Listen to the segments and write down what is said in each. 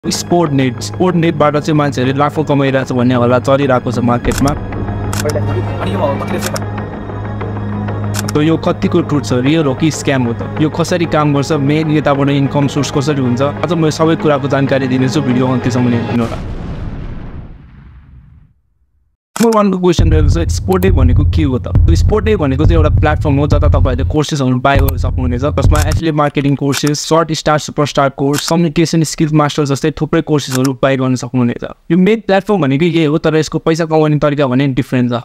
स्पोर्टनेटबाट चाहिँ मान्छेहरूले लाखौँ कमाइरहेको छ भन्ने होला चलिरहेको छ मार्केटमा। तो यो कतिको ट्रुथ छ, रियल हो कि स्क्याम हो त, यो कसरी काम गर्छ, मेन यताबाट इन्कम सोर्स कसरी हुन्छ, अझ म सबै कुराको जानकारी दिनेछु। भिडियो अन्त्यसम्म हेर्नु होला। नम्बर 1 को क्वेसन रहेको छ, स्पोर्टेक भनेको के हो त? स्पोर्टेक भनेको चाहिँ एउटा प्लेटफर्म हो जता तपाईँहरूले कोर्सेसहरू बाई गर्न सक्नुहुनेछ। त्यसमा affiliate marketing courses, short star, super star course, communication skills master जस्तै थुप्रै कोर्सेसहरू बाई गर्न सक्नुहुनेछ। यो मेन प्लेटफर्म भनेको यही हो, तर यसको पैसा कमाउने तरिका भने डिफ्रेन्ट छ।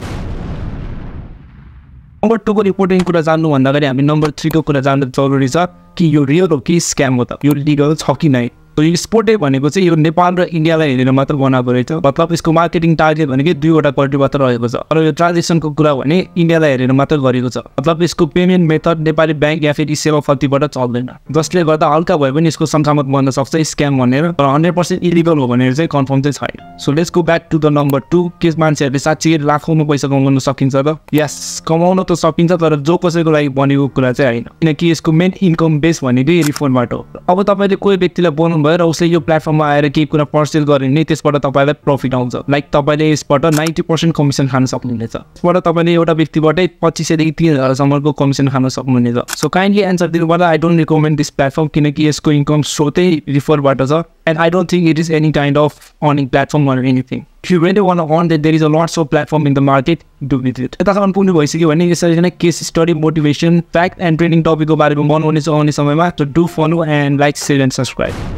नम्बर 2 को रिपोर्टिङ कुरा जान्नुभन्दा अगाडि हामी नम्बर 3 को कुरा जान्नु जरुरी छ कि यो रियल हो कि स्क्याम हो त, यो लिगल छ कि नै। तो यो स्पोर्टेक भनेको चाहिँ यो नेपाल र इन्डियालाई हेरेर मात्र बनाएको रहेछ। मतलब यसको मार्केटिङ टार्गेट भनेको 2वटा कन्ट्रीबाट रहेको छ, तर यो ट्रान्जेक्सनको कुरा भने इन्डियालाई हेरेर मात्र गरेको छ। मतलब यसको पेमेन्ट मेथड नेपाली ब्याङ्क या फेरि सेवा फर्तीबाट चल्दैन, जसले गर्दा हल्का भए पनि यसको संसामत बन्न सक्छ स्क्याम भनेर, तर 100% इलिगल हो भनेर चाहिँ कन्फर्म चाहिँ छैन। So let's go back to the number 2। के मान्छेहरूले साँच्चै लाखौँमा पैसा कमाउन सकिन्छ त? यस, कमाउन त सकिन्छ, तर जो कसैको लागि बनेको कुरा चाहिँ होइन, किनकि यसको मेन इन्कम बेस भनेकै रिफन्डबाट हो। अब तपाईँले कोही व्यक्तिलाई बनाउनु र उसले यो प्लेटफर्ममा आएर केही कुरा पर्सेल गर्यो भने त्यसबाट तपाईँलाई प्रफिट आउँछ। लाइक तपाईँले यसबाट 90% कमिसन खान सक्नुहुनेछ। यसबाट तपाईँले एउटा व्यक्तिबाटै 2500 देखि 3000 सम्मको कमिसन खान सक्नुहुनेछ। सो काइन्डली एन्सर दिनुपर्दा I don't recommend this platform, किनकि यसको इन्कम स्रोतै रिफरबाट छ and I don't think it is any kind of earning platform or anything. If you really want to earn that, there is a lots of platform in the market, do with it. यतासम्म पुग्नु भइसक्यो भने यसरी नै case study, motivation, fact and training टपिकको बारेमा बनाउने छ आउने समयमा। So do follow and like, share and subscribe.